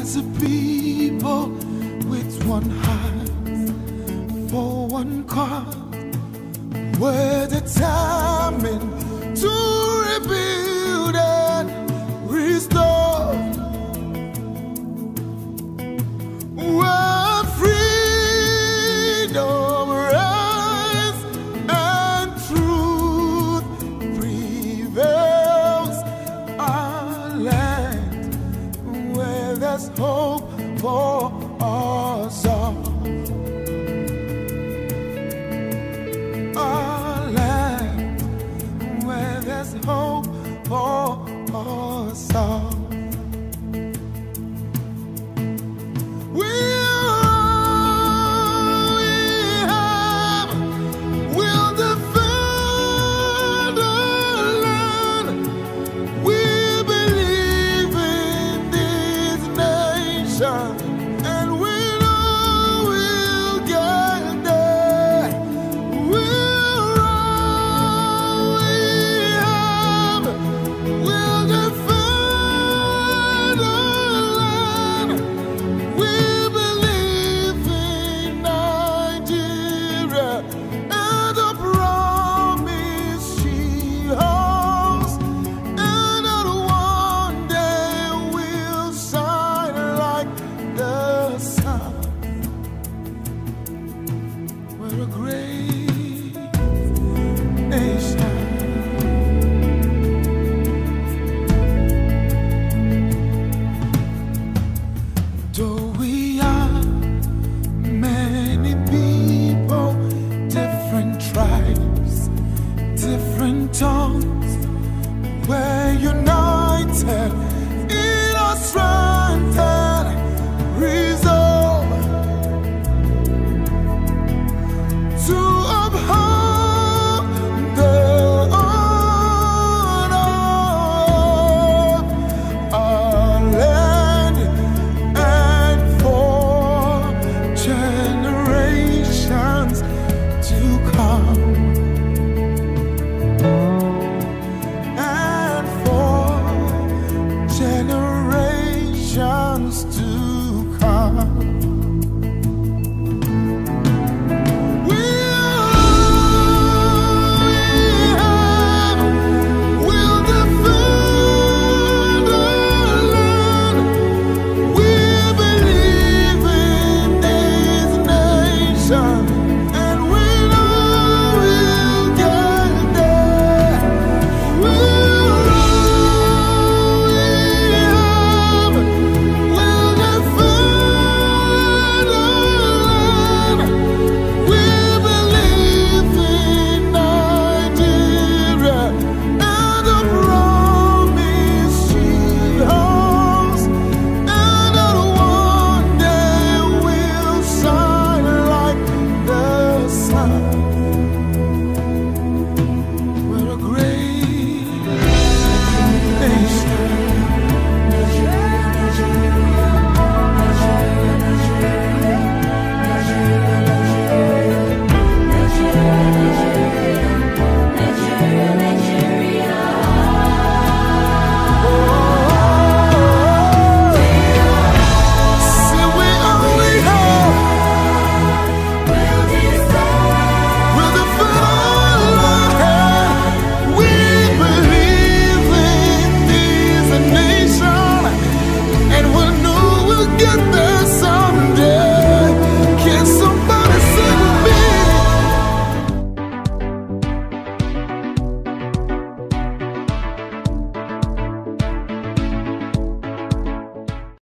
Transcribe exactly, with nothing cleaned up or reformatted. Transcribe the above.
as a people with one heart for one cause. We're determined to rebuild and restore. Where freedom reigns and truth prevails. Our land where there's hope for us all. Our land where there's hope for us all. We're a great nation. Though we are many people, different tribes, different tongues, we're united in our strength.